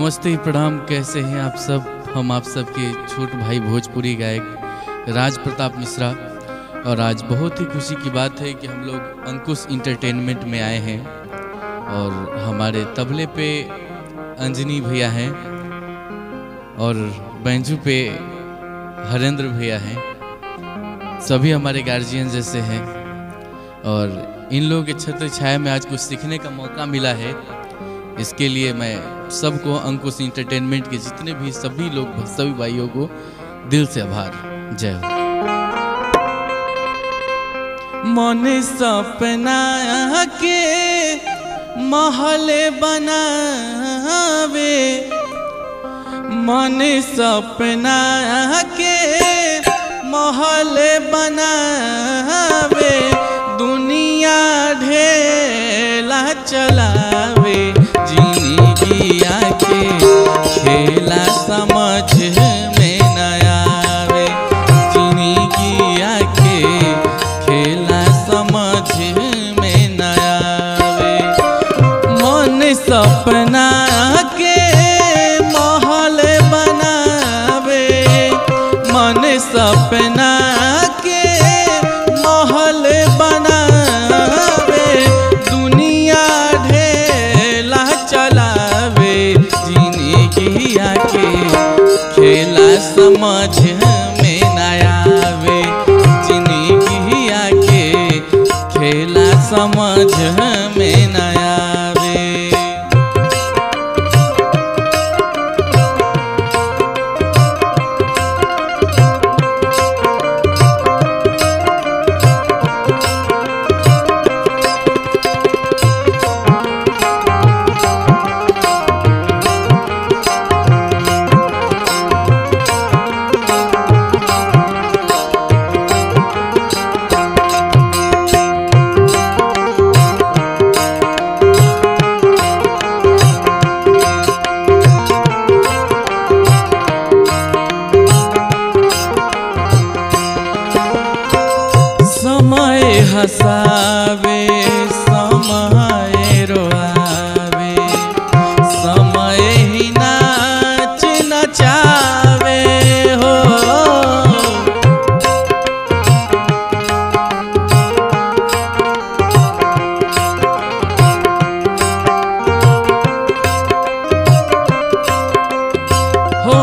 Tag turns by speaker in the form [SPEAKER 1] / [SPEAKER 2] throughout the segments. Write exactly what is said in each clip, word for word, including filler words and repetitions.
[SPEAKER 1] नमस्ते प्रणाम, कैसे हैं आप सब। हम आप सबके छोट भाई भोजपुरी गायक राज प्रताप मिश्रा। और आज बहुत ही खुशी की बात है कि हम लोग अंकुश इंटरटेनमेंट में आए हैं और हमारे तबले पे अंजनी भैया हैं और बैंजू पे हरेंद्र भैया हैं। सभी हमारे गार्जियन जैसे हैं और इन लोगों के छत्र छाया में आज कुछ सीखने का मौका मिला है। इसके लिए मैं सबको, अंकुश इंटरटेनमेंट के जितने भी सभी लोग, सभी भाइयों को दिल से आभार। जय हो। मन सपना के महल बनावे, मन सपना के महल बनावे, दुनिया ढेला चलावे, जिंदगिया के खेला समझ में न आवे, जिंदगिया के खेला समझ में न आवे। मन सपना के महल बनावे, मन सपना के महल बनावे, दुनिया ढेला चलावे, जिंदगिया के खेला समझ में न आवे, जिंदगिया के खेला समझ में न आवे। समय हसावे, समय रोआवे, समय ही नाच नचावे हो। हो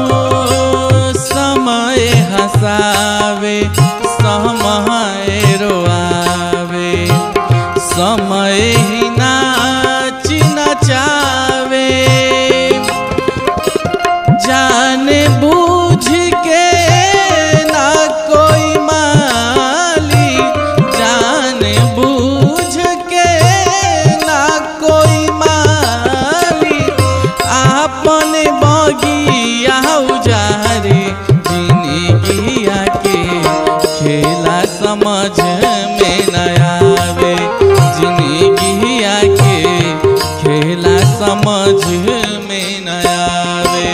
[SPEAKER 1] समय हसावे, समय रोआवे, समय ही नाच नचावे, जाने बूझ के ना कोई माली, जाने बूझ के ना कोई माली, आपन बगिया उजारे, जिंदगिया के खेला समझ में न आवे, जिंदगिया के खेला समझ में न आवे।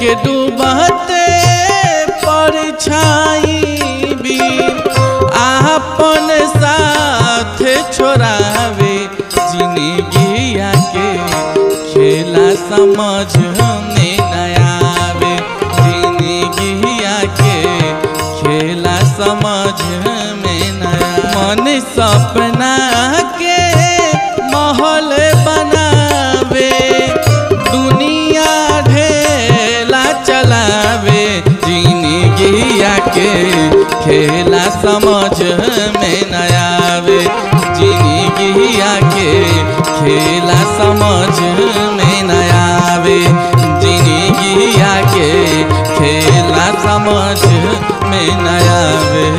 [SPEAKER 1] के डूबते परछाई भी आपन साथ छोड़ावे, जिंदगिया के खेला समझ में न आवे, जिंदगिया के खेला समझ में न आवे। मन सपना के महल बनावे, दुनिया ढेला चलावे, जिंदगिया के खेला समझ में न आवे, जिंदगिया के खेला समझ में न आवे, जिंदगिया के खेला समझ में न आवे।